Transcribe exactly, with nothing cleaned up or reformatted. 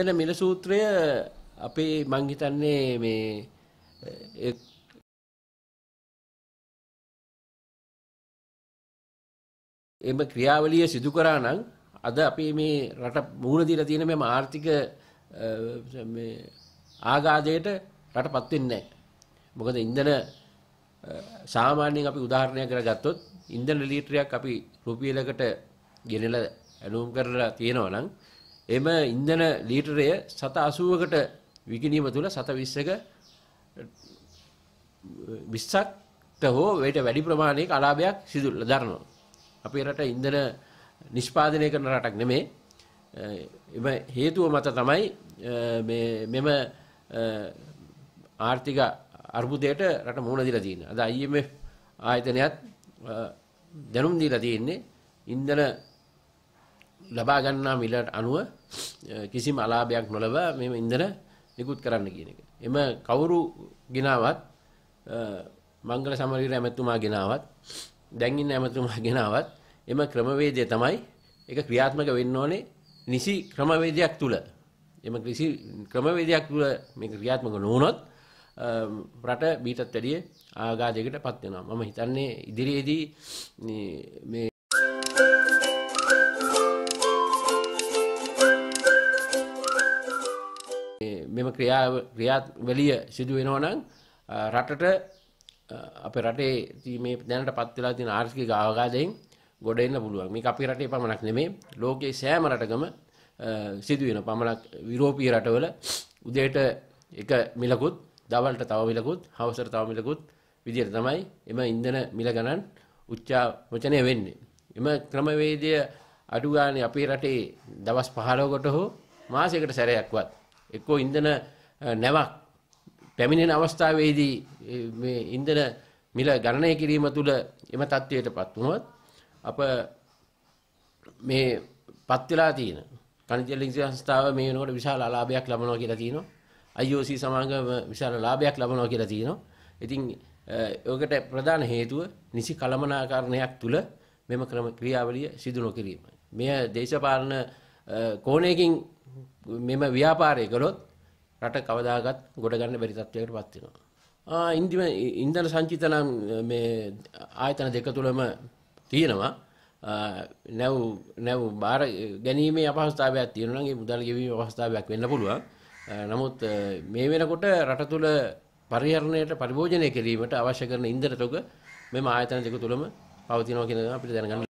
ඉන්ධන මිල සූත්‍රය අපේ මං හිතන්නේ මේ එම ක්‍රියාවලිය සිදු කරා නම් අද අපි මේ රට මුහුණ දීලා තියෙන මේ ආර්ථික මේ ආඝාතයට රටපත් වෙන්නේ නැහැ. මොකද ඉන්ධන සාමාන්‍යයෙන් අපි උදාහරණයක් කරගත්තොත් ඉන්ධන ලීටරයක් අපි රුපියලකට ගෙනලා ඇලුම් කරලා තියෙනවා නම් එම ඉන්ධන ලීටරය සත අසූවකට විකිණීම තුළ සත විස්සක විස්සක්ට හෝ වෙට වැඩි ප්‍රමාණයක අලාභයක් සිදු දරනවා. අපේ රට ඉන්ධන නිෂ්පාදනය කරන රටක් නෙමෙයි. එම හේතුව මත තමයි මේ මෙම ආර්ථික අර්බුදයට රට මුහුණ දීලා තියෙන්නේ. අද I M F ආයතනයත් දැනුම් දීලා තියෙන්නේ ඉන්ධන ලබා ගන්නා මිලට අනුව කිසිම අලාභයක් නොලබ මේ ඉන්ධන නිකුත් කරන්න කියන එක. එම කවුරු ගෙනාවත් මංගල සමරීර ඇමතුමා ගෙනාවත් දැන් ඉන්න ඇමතුමා ගෙනාවත් එම ක්‍රමවේදය තමයි ඒක ක්‍රියාත්මක වෙන්න ඕනේ නිසි ක්‍රමවේදයක් තුල. එම කිසි ක්‍රමවේදයක් තුල මේක ක්‍රියාත්මක නොවුනොත් රට බීටත් වැඩිය ආඝාතයකට පත් වෙනවා. මම හිතන්නේ ඉදිරියේදී මේ මෙම ක්‍රියා ක්‍රියාවලිය සිදු වෙනවා නම් රටට අපේ රටේ මේ දැනට පත් වෙලා තියෙන ආර්ථික ආඝාතයෙන් ගොඩ එන්න පුළුවන්. මේක අපේ රටේ පමණක් නෙමෙයි ලෝකයේ සෑම රටකම සිදු වෙන පමණක් යුරෝපීය රටවල උදේට එක මිලකුත් දවල්ට තව මිලකුත් හවසට තව මිලකුත් විදියට තමයි එම ඉන්ධන මිල ගණන් උච්චාවචනය වෙන්නේ. එම ක්‍රමවේදය අඩු ගානේ අපේ රටේ දවස් පහළොවකට හෝ මාසයකට සැරයක්වත් එක්කෝ ඉන්ධන නැවක් පැමිණෙන අවස්ථාවේදී මේ ඉන්ධන මිල ගණනය කිරීම තුළ එම තත්ත්වයටපත් වුණොත් අප මේ පත් වෙලා තියෙන khනිජ ලිංගික සංස්ථාව මේ වෙනකොට විශාල අලාභයක් ලබනවා කියලා තියෙනවා. I O C සමාගම විශාල ලාභයක් ලබනවා කියලා තියෙනවා. ඉතින් ඒකට ප්‍රධාන හේතුව නිසි කළමනාකරණයක් තුළ මෙම ක්‍රම ක්‍රියාවලිය සිදු නොකිරීමයි. මෙය දේශපාලන කෝණයකින් මෙම ව්‍යාපාරය කළොත් රට කවදාකවත් ගොඩ ගන්න බැරි තත්ත්වයකට පත් වෙනවා. ආ ඉන්ධන සංචිතන මේ ආයතන දෙක තුලම තියෙනවා. නැව් නැව් බාර ගැනීමේ අපහසුතාවයක් තියෙනවා නම් ඒ මුදල් ගෙවීමේ අවස්ථාවක් වෙන්න පුළුවන්. නමුත් මේ වෙනකොට රට තුල පරිහරණයට පරිභෝජනය කිරීමට අවශ්‍ය කරන ඉන්ධන තොග මෙම ආයතන දෙක තුලම පවතිනවා කියන එක අපිට දැනගන්න